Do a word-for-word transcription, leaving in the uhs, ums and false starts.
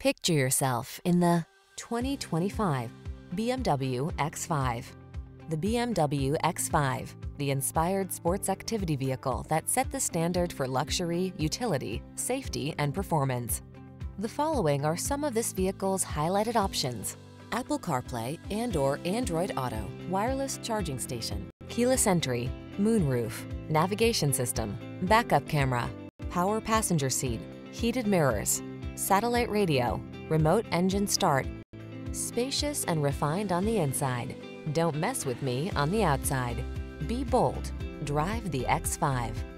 Picture yourself in the twenty twenty-five B M W X five. The B M W X five, the inspired sports activity vehicle that set the standard for luxury, utility, safety, and performance. The following are some of this vehicle's highlighted options: Apple CarPlay and or Android Auto, wireless charging station, keyless entry, moonroof, navigation system, backup camera, power passenger seat, heated mirrors, satellite radio, remote engine start. Spacious and refined on the inside. Don't mess with me on the outside. Be bold. Drive the X five.